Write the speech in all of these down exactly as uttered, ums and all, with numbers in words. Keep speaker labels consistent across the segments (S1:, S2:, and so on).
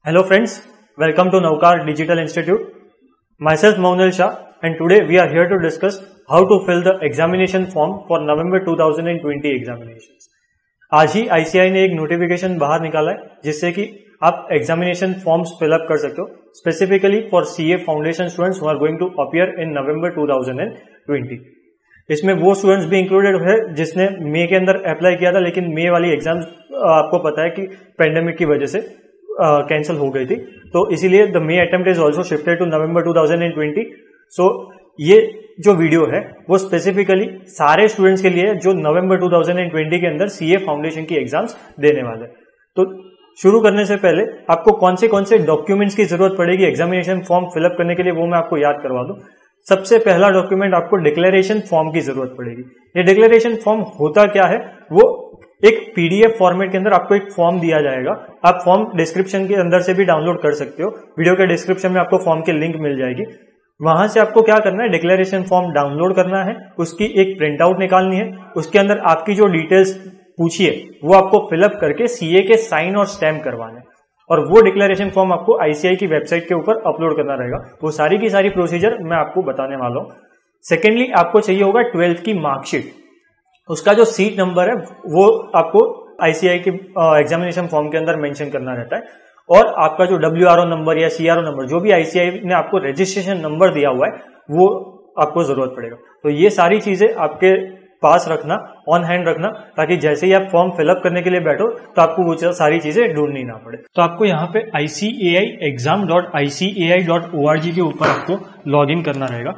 S1: Hello friends, welcome to Navkar Digital Institute. Myself Maunil Shah and today we are here to discuss how to fill the examination form for November two thousand twenty examinations. आज ही I C A I ने एक notification बाहर निकाला है जिससे कि आप examination forms fill up कर सकते हो specifically for C A foundation students who are going to appear in November two thousand twenty. इसमें वो स्टूडेंट्स भी इंक्लूडेड है जिसने मई के अंदर अप्लाई किया था, लेकिन मई वाली एग्जाम आपको पता है कि पेंडेमिक की वजह से कैंसिल uh, हो गई थी, तो इसीलिए the May attempt is also shifted to November two thousand twenty. So ये जो वीडियो है वो स्पेसिफिकली सारे स्टूडेंट्स के लिए है जो नवंबर टू थाउजेंड ट्वेंटी के अंदर सीए फाउंडेशन की एग्जाम्स देने वाले. तो शुरू करने से पहले आपको कौन से कौन से डॉक्यूमेंट्स की जरूरत पड़ेगी एग्जामिनेशन फॉर्म फिलअप करने के लिए वो मैं आपको याद करवा दूं. सबसे पहला डॉक्यूमेंट आपको डिक्लेरेशन फॉर्म की जरूरत पड़ेगी. ये डिक्लेरेशन फॉर्म होता क्या है, वो एक पीडीएफ फॉर्मेट के अंदर आपको एक फॉर्म दिया जाएगा. आप फॉर्म डिस्क्रिप्शन के अंदर से भी डाउनलोड कर सकते हो. वीडियो के डिस्क्रिप्शन में आपको फॉर्म की लिंक मिल जाएगी. वहां से आपको क्या करना है, डिक्लेरेशन फॉर्म डाउनलोड करना है, उसकी एक प्रिंट आउट निकालनी है. उसके अंदर आपकी जो डिटेल्स पूछी है वो आपको फिलअप करके सीए के साइन और स्टैम्प करवाने, और वो डिक्लेरेशन फॉर्म आपको आईसीआई की वेबसाइट के ऊपर अपलोड करना रहेगा. वो सारी की सारी प्रोसीजर मैं आपको बताने वाला हूं. सेकेंडली आपको चाहिए होगा ट्वेल्थ की मार्कशीट. उसका जो सीट नंबर है वो आपको आईसीआई के एग्जामिनेशन फॉर्म के अंदर मेंशन करना रहता है, और आपका जो डब्ल्यूआरओ नंबर या सीआरओ नंबर जो भी आईसीआई ने आपको रजिस्ट्रेशन नंबर दिया हुआ है वो आपको जरूरत पड़ेगा. तो ये सारी चीजें आपके पास रखना, ऑन हैंड रखना, ताकि जैसे ही आप फॉर्म फिलअप करने के लिए बैठो तो आपको वो सारी चीजें ढूंढनी ना पड़े. तो आपको यहाँ पे I C A I exam dot I C A I dot O R G के ऊपर आपको लॉग इन करना रहेगा.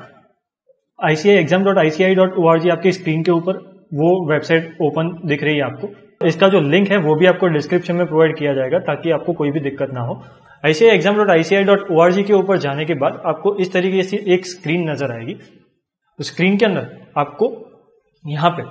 S1: I C A I exam dot I C A I dot O R G आपकी स्क्रीन के ऊपर वो website open दिख रही है आपको. इसका जो लिंक है वो भी आपको डिस्क्रिप्शन में प्रोवाइड किया जाएगा ताकि आपको कोई भी दिक्कत ना हो. I C A I exam dot I C A I dot O R G के ऊपर जाने के बाद आपको इस तरीके से एक स्क्रीन नजर आएगी. स्क्रीन के अंदर आपको यहाँ पे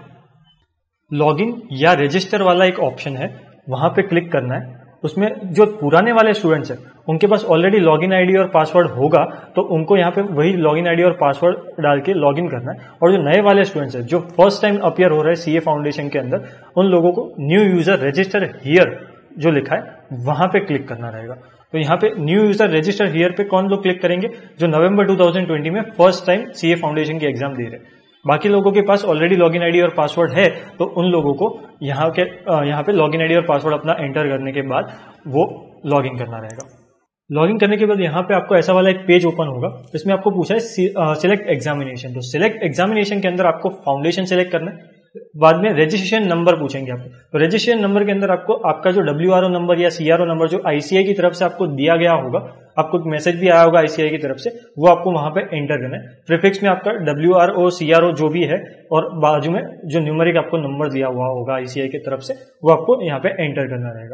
S1: लॉगिन या रजिस्टर वाला एक ऑप्शन है, वहां पे क्लिक करना है. उसमें जो पुराने वाले स्टूडेंट्स हैं उनके पास ऑलरेडी लॉगिन आईडी और पासवर्ड होगा, तो उनको यहाँ पे वही लॉगिन आईडी और पासवर्ड डाल के लॉगिन करना है. और जो नए वाले स्टूडेंट्स हैं जो फर्स्ट टाइम अपीयर हो रहे हैं सीए फाउंडेशन के अंदर, उन लोगों को न्यू यूजर रजिस्टर हियर जो लिखा है वहां पे क्लिक करना रहेगा. तो यहाँ पे न्यू यूजर रजिस्टर हियर पे कौन लोग क्लिक करेंगे, जो नवंबर टू थाउजेंड ट्वेंटी में फर्स्ट टाइम सीए फाउंडेशन की एग्जाम दे रहे हैं. बाकी लोगों के पास ऑलरेडी लॉगिन आईडी और पासवर्ड है, तो उन लोगों को यहाँ के यहाँ पे लॉगिन आईडी और पासवर्ड अपना एंटर करने के बाद वो लॉगिन करना रहेगा. लॉगिन करने के बाद यहाँ पे आपको ऐसा वाला एक पेज ओपन होगा. इसमें आपको पूछा है सिलेक्ट एग्जामिनेशन. तो सिलेक्ट एग्जामिनेशन के अंदर आपको फाउंडेशन सिलेक्ट करना है. बाद में रजिस्ट्रेशन नंबर पूछेंगे आपको. तो रजिस्ट्रेशन नंबर के अंदर आपको आपका जो डब्ल्यूआरओ नंबर या सीआरओ नंबर जो आईसीआई की तरफ से आपको दिया गया होगा, आपको एक मैसेज भी आया होगा आईसीआई की तरफ से, वो आपको वहां पे एंटर करना है. प्रीफिक्स में आपका डब्ल्यूआरओ सीआरओ जो भी है, और बाजू में जो न्यूमेरिक आपको नंबर दिया हुआ होगा आईसीआई की तरफ से, वो आपको यहाँ पे एंटर करना रहेगा.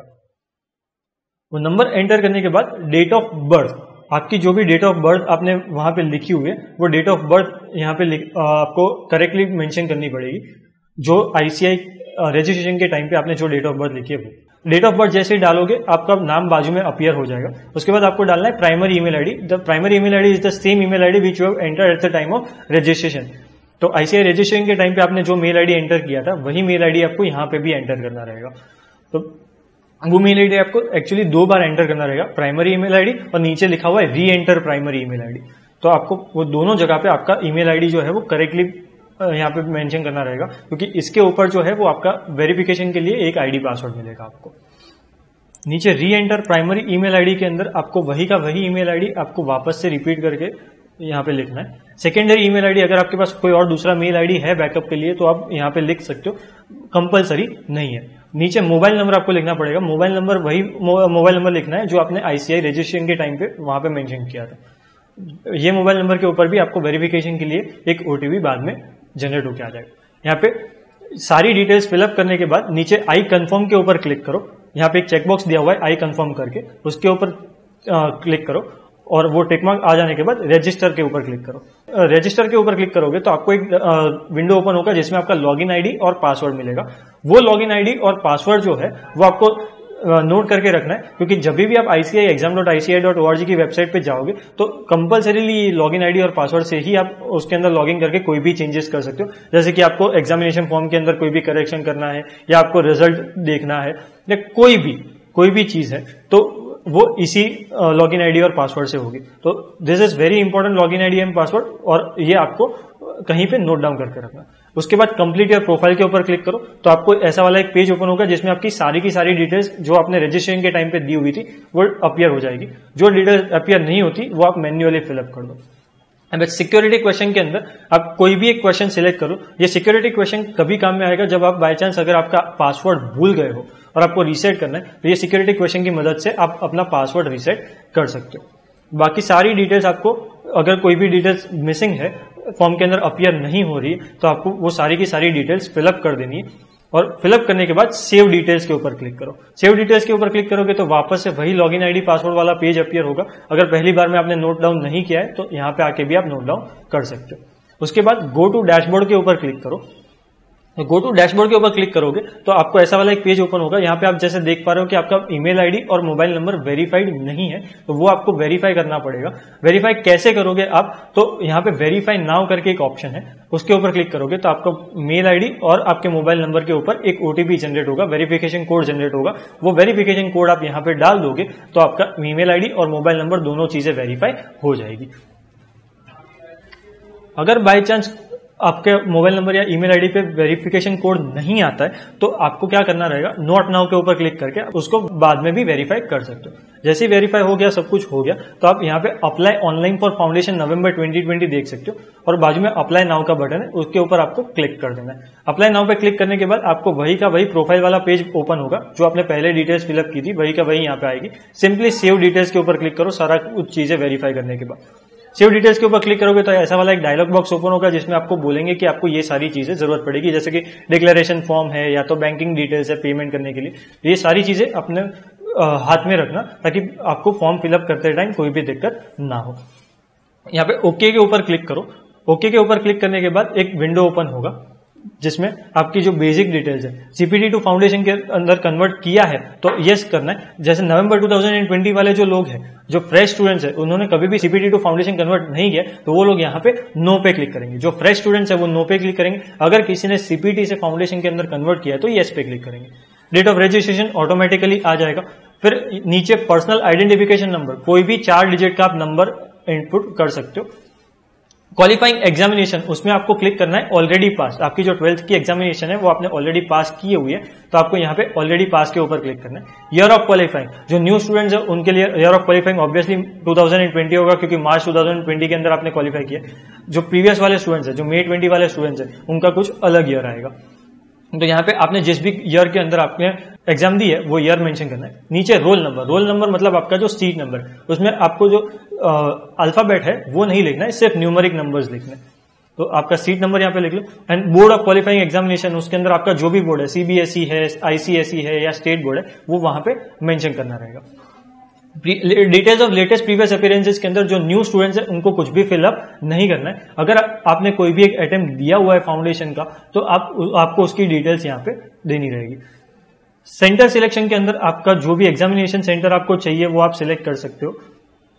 S1: वो नंबर एंटर करने के बाद डेट ऑफ बर्थ, आपकी जो भी डेट ऑफ बर्थ आपने वहां पे लिखी हुई है वो डेट ऑफ बर्थ यहाँ पे आपको करेक्टली मेंशन करनी पड़ेगी. जो आईसीआई रजिस्ट्रेशन के टाइम पे आपने जो डेट ऑफ बर्थ लिखी है वो डेट ऑफ बर्थ जैसे ही डालोगे आपका नाम बाजू में अपीयर हो जाएगा. उसके बाद आपको डालना है primary email ID. The primary email ID is the same email ID which you have entered at the time of registration. तो आईसीआई रजिस्ट्रेशन के टाइम पे आपने जो मेल आईडी एंटर किया था वही मेल आईडी आपको यहाँ पे भी एंटर करना रहेगा. तो वो मेल आईडी आपको एक्चुअली दो बार एंटर करना रहेगा, प्राइमरी ईमेल आईडी और नीचे लिखा हुआ है री एंटर प्राइमरी ईमेल आईडी. तो आपको वो दोनों जगह पे आपका ईमेल आईडी जो है वो करेक्टली यहाँ पे मेंशन करना रहेगा, क्योंकि इसके ऊपर जो है वो आपका वेरिफिकेशन के लिए एक आईडी पासवर्ड मिलेगा आपको. नीचे री एंटर प्राइमरी ईमेल आईडी के अंदर आपको वही का वही ईमेल आईडी आपको वापस से रिपीट करके यहाँ पे लिखना है. सेकेंडरी ईमेल आईडी अगर आपके पास कोई और दूसरा मेल आईडी है बैकअप के लिए तो आप यहाँ पे लिख सकते हो, कंपलसरी नहीं है. नीचे मोबाइल नंबर आपको लिखना पड़ेगा. मोबाइल नंबर वही मोबाइल नंबर लिखना है जो आपने आईसीआई रजिस्ट्रेशन के टाइम पे वहां पे मेंशन किया था. ये मोबाइल नंबर के ऊपर भी आपको वेरिफिकेशन के लिए एक ओटीपी बाद में जनरेट होकर आ जाएगा. यहाँ पे सारी डिटेल्स फिलअप करने के बाद नीचे आई कंफर्म के ऊपर क्लिक करो. यहाँ पे एक चेकबॉक्स दिया हुआ है आई कंफर्म करके, उसके ऊपर क्लिक करो, और वो टिक मार्क आ जाने के बाद रजिस्टर के ऊपर क्लिक करो. रजिस्टर के ऊपर क्लिक करोगे तो आपको एक विंडो ओपन होगा जिसमें आपका लॉगिन आईडी और पासवर्ड मिलेगा. वो लॉगिन आईडी और पासवर्ड जो है वो आपको नोट करके रखना है, क्योंकि जब भी आप ICAI exam dot I C I dot O R G की वेबसाइट पे जाओगे तो कंपलसरीली लॉगिन आईडी और पासवर्ड से ही आप उसके अंदर लॉगिन करके कोई भी चेंजेस कर सकते हो. जैसे कि आपको एग्जामिनेशन फॉर्म के अंदर कोई भी करेक्शन करना है, या आपको रिजल्ट देखना है, या कोई भी कोई भी चीज है, तो वो इसी लॉगिन आईडी और पासवर्ड से होगी। तो this is very important, login ID and password, और ये आपको कहीं पे नोट डाउन करके रखना। उसके बाद कंप्लीट योर प्रोफाइल के ऊपर क्लिक करो तो आपको ऐसा वाला एक पेज ओपन होगा जिसमें आपकी सारी की सारी डिटेल्स जो आपने रजिस्ट्रेशन के टाइम पे दी हुई थी वो अपीयर हो जाएगी। जो डिटेल्स अपीयर नहीं होती वो आप मैन्युअली फिलअप कर दो। अब सिक्योरिटी क्वेश्चन के अंदर आप कोई भी एक क्वेश्चन सिलेक्ट करो। ये सिक्योरिटी क्वेश्चन कभी काम में आएगा जब आप बाय चांस अगर आपका पासवर्ड भूल गए हो और आपको रीसेट करना है, तो ये सिक्योरिटी क्वेश्चन की मदद से आप अपना पासवर्ड रीसेट कर सकते हो। बाकी सारी डिटेल्स आपको, अगर कोई भी डिटेल्स मिसिंग है, फॉर्म के अंदर अपीयर नहीं हो रही है, तो आपको वो सारी की सारी डिटेल्स फिलअप कर देनी है। और फिलअप करने के बाद सेव डिटेल्स के ऊपर क्लिक करो। सेव डिटेल्स के ऊपर क्लिक करोगे तो वापस से वही लॉगिन आईडी पासवर्ड वाला पेज अपीयर होगा। अगर पहली बार में आपने नोट डाउन नहीं किया है तो यहाँ पे आके भी आप नोट डाउन कर सकते हो। उसके बाद गो टू डैशबोर्ड के ऊपर क्लिक करो। गो टू डैशबोर्ड के ऊपर क्लिक करोगे तो आपको ऐसा वाला एक पेज ओपन होगा। यहाँ पे आप जैसे देख पा रहे हो कि आपका ईमेल आईडी और मोबाइल नंबर वेरीफाइड नहीं है, तो वो आपको वेरीफाई करना पड़ेगा। वेरीफाई कैसे करोगे आप, तो यहाँ पे वेरीफाई नाउ करके एक ऑप्शन है, उसके ऊपर क्लिक करोगे तो आपका मेल आईडी और आपके मोबाइल नंबर के ऊपर एक ओटीपी जनरेट होगा, वेरिफिकेशन कोड जनरेट होगा। वो वेरिफिकेशन कोड आप यहाँ पे डाल दोगे तो आपका ईमेल आईडी और मोबाइल नंबर दोनों चीजें वेरीफाई हो जाएगी। अगर बाय चांस आपके मोबाइल नंबर या ईमेल आईडी पे वेरिफिकेशन कोड नहीं आता है तो आपको क्या करना रहेगा, नॉट नाउ के ऊपर क्लिक करके उसको बाद में भी वेरीफाई कर सकते हो। जैसे ही वेरीफाई हो गया, सब कुछ हो गया, तो आप यहाँ पे apply online for foundation November twenty twenty देख सकते हो और बाजू में अप्लाई नाउ का बटन है, उसके ऊपर आपको क्लिक कर देना है। अप्लाई नाउ पे क्लिक करने के बाद आपको वही का वही प्रोफाइल वाला पेज ओपन होगा जो आपने पहले डिटेल्स फिलअप की थी, वही का वही यहाँ पे आएगी। सिंपली सेव डिटेल्स के ऊपर क्लिक करो सारा कुछ चीजें वेरीफाई करने के बाद। सेव डिटेल्स के ऊपर क्लिक करोगे तो ऐसा वाला एक डायलॉग बॉक्स ओपन होगा जिसमें आपको बोलेंगे कि आपको ये सारी चीजें जरूरत पड़ेगी, जैसे कि डिक्लेरेशन फॉर्म है या तो बैंकिंग डिटेल्स है पेमेंट करने के लिए। ये सारी चीजें अपने हाथ में रखना ताकि आपको फॉर्म फिलअप करते टाइम कोई भी दिक्कत ना हो। यहाँ पे ओके के ऊपर क्लिक करो। ओके के ऊपर क्लिक करने के बाद एक विंडो ओपन होगा जिसमें आपकी जो बेसिक डिटेल्स है सीपीटी टू फाउंडेशन के अंदर कन्वर्ट किया है तो यस करना है। जैसे नवंबर टू थाउजेंड ट्वेंटी वाले जो लोग हैं, जो फ्रेश स्टूडेंट्स है, उन्होंने कभी भी सीपीटी टू फाउंडेशन कन्वर्ट नहीं किया तो वो लोग यहाँ पे नो पे क्लिक करेंगे। जो फ्रेश स्टूडेंट्स है वो नो पे क्लिक करेंगे। अगर किसी ने सीपीटी से फाउंडेशन के अंदर कन्वर्ट किया है तो यस पे क्लिक करेंगे। डेट ऑफ रजिस्ट्रेशन ऑटोमेटिकली आ जाएगा। फिर नीचे पर्सनल आइडेंटिफिकेशन नंबर, कोई भी चार डिजिट का आप नंबर इनपुट कर सकते हो। क्वालिफाइंग एग्जामिनेशन, उसमें आपको क्लिक करना है ऑलरेडी पास। आपकी जो ट्वेल्थ की एग्जामिनेशन है वो आपने ऑलरेडी पास की हुई है तो आपको यहाँ पे ऑलरेडी पास के ऊपर क्लिक करना है। ईयर ऑफ क्वालिफाइंग, जो न्यू स्टूडेंट्स है उनके लिए year of qualifying obviously two thousand twenty होगा क्योंकि मार्च टू थाउजेंड ट्वेंटी के अंदर आपने क्वालिफाई किया। जो प्रीवियस वाले स्टूडेंट्स है, जो मे ट्वेंटी वाले स्टूडेंट्स है, उनका कुछ अलग ईयर आएगा। तो यहाँ पे आपने जिस भी ईयर के अंदर आपने एग्जाम दी है वो ईयर मेंशन करना है। नीचे रोल नंबर, रोल नंबर मतलब आपका जो सीट नंबर, उसमें आपको जो अल्फाबेट है वो नहीं लिखना है, सिर्फ न्यूमेरिक नंबर्स लिखना है। तो आपका सीट नंबर यहाँ पे लिख लो। And board of qualifying examination, उसके अंदर आपका जो भी बोर्ड है, सीबीएसई है, आईसीएसई है या स्टेट बोर्ड है, वो वहां पे मेंशन करना रहेगा। Details of latest previous appearances के अंदर जो न्यू स्टूडेंट्स है उनको कुछ भी फिलअप नहीं करना है। अगर आपने कोई भी एक अटेम्प्ट दिया हुआ है फाउंडेशन का तो आप आपको उसकी डिटेल्स यहाँ पे देनी रहेगी। सेंटर सिलेक्शन के अंदर आपका जो भी एग्जामिनेशन सेंटर आपको चाहिए वो आप सिलेक्ट कर सकते हो।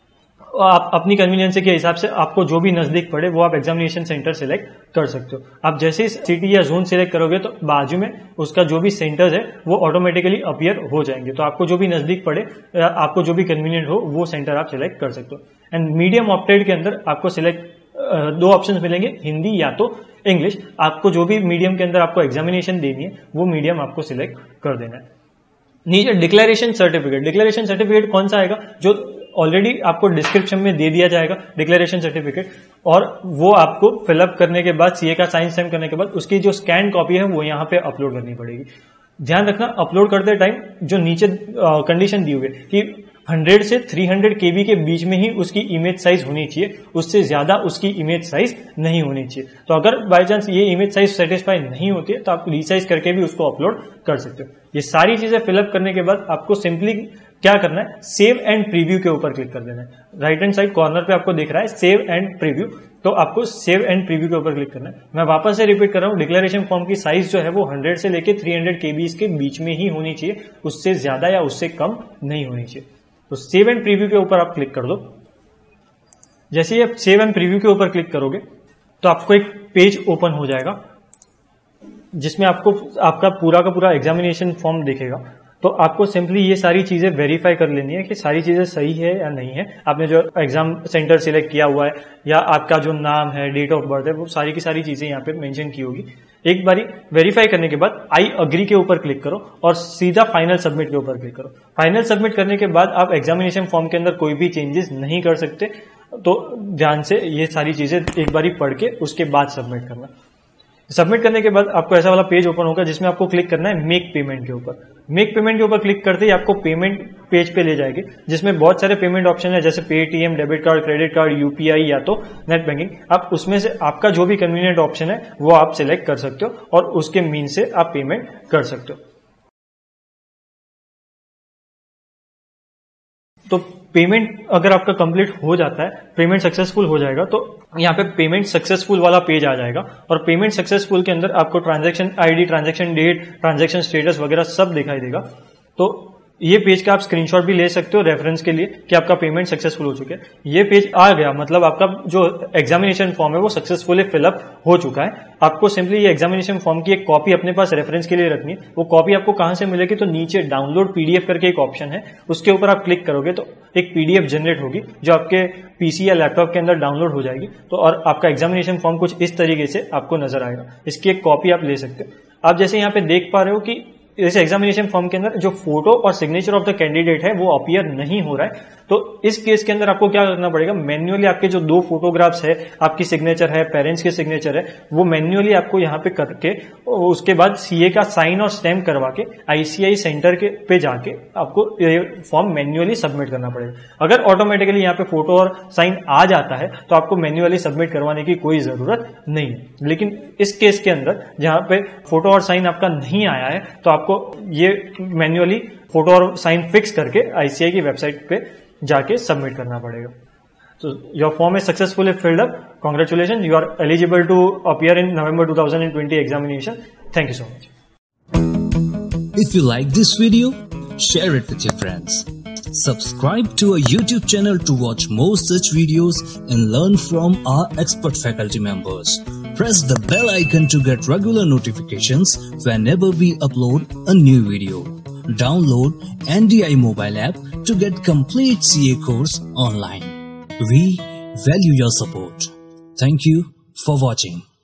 S1: आप अपनी कन्वीनियंस के हिसाब से आपको जो भी नजदीक पड़े वो आप एग्जामिनेशन सेंटर सिलेक्ट कर सकते हो। आप जैसे ही सिटी या जोन सिलेक्ट करोगे तो बाजू में उसका जो भी सेंटर्स है वो ऑटोमेटिकली अपीयर हो जाएंगे। तो आपको जो भी नजदीक पड़े, आपको जो भी कन्वीनियंट हो, वो सेंटर आप सिलेक्ट कर सकते हो। एंड मीडियम ऑप्टेड के अंदर आपको सिलेक्ट दो ऑप्शंस मिलेंगे, हिंदी या तो इंग्लिश। आपको जो भी मीडियम के अंदर आपको एग्जामिनेशन देनी है वो मीडियम आपको सिलेक्ट कर देना है। नीचे डिक्लेरेशन सर्टिफिकेट, डिक्लेरेशन सर्टिफिकेट कौन सा आएगा, जो ऑलरेडी आपको डिस्क्रिप्शन में दे दिया जाएगा डिक्लेरेशन सर्टिफिकेट, और वो आपको फिलअप करने के बाद, सीए का साइन स्टैम्प करने के बाद उसकी जो स्कैन कॉपी है वो यहाँ पे अपलोड करनी पड़ेगी। ध्यान रखना अपलोड करते टाइम जो नीचे कंडीशन दी हुई है कि हंड्रेड से थ्री हंड्रेड केबी के बीच में ही उसकी इमेज साइज होनी चाहिए, उससे ज्यादा उसकी इमेज साइज नहीं होनी चाहिए। तो अगर बाय चांस ये इमेज साइज सेटिस्फाई नहीं होती है तो आप रिसाइज करके भी उसको अपलोड कर सकते हो। ये सारी चीजें फिलअप करने के बाद आपको सिंपली क्या करना है, सेव एंड प्रीव्यू के ऊपर क्लिक कर देना है। राइट हैंड साइड कॉर्नर पे आपको दिख रहा है सेव एंड प्रीव्यू, तो आपको सेव एंड प्रीव्यू के ऊपर क्लिक करना है। मैं वापस से रिपीट कर रहा हूं, डिक्लेरेशन फॉर्म की साइज जो है वो हंड्रेड से लेके थ्री हंड्रेड केबीज के बीच में ही होनी चाहिए, उससे ज्यादा या उससे कम नहीं होनी चाहिए। तो सेव एंड प्रीव्यू के ऊपर आप क्लिक कर दो। जैसे ही आप सेव एंड प्रीव्यू के ऊपर क्लिक करोगे तो आपको एक पेज ओपन हो जाएगा जिसमें आपको आपका पूरा का पूरा एग्जामिनेशन फॉर्म दिखेगा। तो आपको सिंपली ये सारी चीजें वेरीफाई कर लेनी है कि सारी चीजें सही है या नहीं है। आपने जो एग्जाम सेंटर सिलेक्ट किया हुआ है या आपका जो नाम है, डेट ऑफ बर्थ है, वो सारी की सारी चीजें यहाँ पे मेंशन की होगी। एक बारी वेरीफाई करने के बाद आई अग्री के ऊपर क्लिक करो और सीधा फाइनल सबमिट के ऊपर क्लिक करो। फाइनल सबमिट करने के बाद आप एग्जामिनेशन फॉर्म के अंदर कोई भी चेंजेस नहीं कर सकते, तो ध्यान से ये सारी चीजें एक बारी पढ़ के उसके बाद सबमिट करना। सबमिट करने के बाद आपको ऐसा वाला पेज ओपन होगा जिसमें आपको क्लिक करना है मेक पेमेंट के ऊपर। मेक पेमेंट के ऊपर क्लिक करते ही आपको पेमेंट पेज पे ले जाएगी, जिसमें बहुत सारे पेमेंट ऑप्शन है, जैसे Paytm, debit card, credit card, UPI या तो नेट बैंकिंग। आप उसमें से आपका जो भी कन्वीनियंट ऑप्शन है वो आप सिलेक्ट कर सकते हो और उसके मीन से आप पेमेंट कर सकते हो। तो पेमेंट अगर आपका कंप्लीट हो जाता है, पेमेंट सक्सेसफुल हो जाएगा, तो यहाँ पे पेमेंट सक्सेसफुल वाला पेज आ जाएगा और पेमेंट सक्सेसफुल के अंदर आपको transaction ID, transaction date, transaction status वगैरह सब दिखाई देगा। तो ये पेज का आप स्क्रीनशॉट भी ले सकते हो रेफरेंस के लिए कि आपका पेमेंट सक्सेसफुल हो चुका है। ये पेज आ गया मतलब आपका जो एग्जामिनेशन फॉर्म है वो सक्सेसफुली फिलअप हो चुका है। आपको सिंपली ये एग्जामिनेशन फॉर्म की एक कॉपी अपने पास रेफरेंस के लिए रखनी है। वो कॉपी आपको कहां से मिलेगी, तो नीचे डाउनलोड पीडीएफ करके एक ऑप्शन है, उसके ऊपर आप क्लिक करोगे तो एक पीडीएफ जनरेट होगी जो आपके पीसी या लैपटॉप के अंदर डाउनलोड हो जाएगी। तो और आपका एग्जामिनेशन फॉर्म कुछ इस तरीके से आपको नजर आएगा। इसकी एक कॉपी आप ले सकते हो। आप जैसे यहाँ पे देख पा रहे हो कि इस एग्जामिनेशन फॉर्म के अंदर जो फोटो और सिग्नेचर ऑफ द कैंडिडेट है वो अपीयर नहीं हो रहा है। तो इस केस के अंदर आपको क्या करना पड़ेगा, मैन्युअली आपके जो दो फोटोग्राफ्स है, आपकी सिग्नेचर है, पेरेंट्स के सिग्नेचर है, वो मैन्युअली आपको यहाँ पे करके उसके बाद सीए का साइन और स्टैम्प करवा के आईसीआई सेंटर के पे जाके आपको ये फॉर्म मैन्युअली सबमिट करना पड़ेगा। अगर ऑटोमेटिकली यहाँ पे फोटो और साइन आ जाता है तो आपको मैन्युअली सबमिट करवाने की कोई जरूरत नहीं है। लेकिन इस केस के अंदर जहां पे फोटो और साइन आपका नहीं आया है तो आपको ये मैन्युअली फोटो और साइन फिक्स करके आईसीआई की वेबसाइट पे जाके सबमिट करना पड़ेगा। So your form is successfully filled up. Congratulations, you are eligible to appear in November two thousand twenty examination. Thank you so much.
S2: If you like this video, share it with your friends. Subscribe to our YouTube channel to watch more such videos and learn from our expert faculty members. Press the bell icon to get regular notifications whenever we upload a new video. Download N D I mobile app to get complete C A course online. We value your support. Thank you for watching.